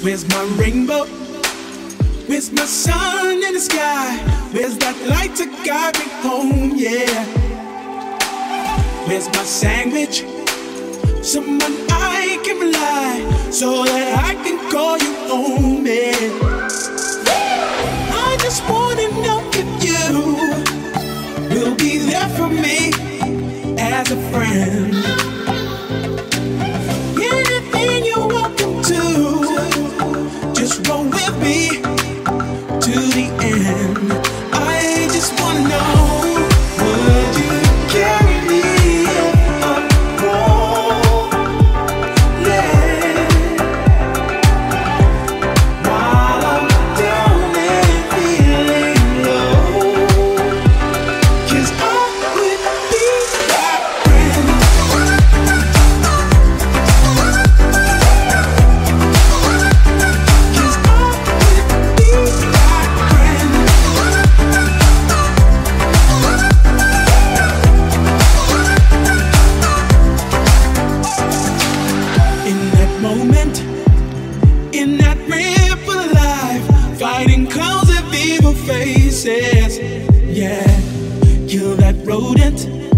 Where's my rainbow? Where's my sun in the sky? Where's that light to guide me home, yeah? Where's my sandwich? Someone I can rely, so that I can call you home, yeah. I just wanna know if you will be there for me as a friend. Anything you're welcome to, just roll with me to the end. I just wanna know, would you carry me up rolling while I'm down and feeling low? 'Cause I would be that friend. 'Cause I would be that friend. In that moment, in that ripple of life, fighting clouds of evil faces, yeah. Kill that rodent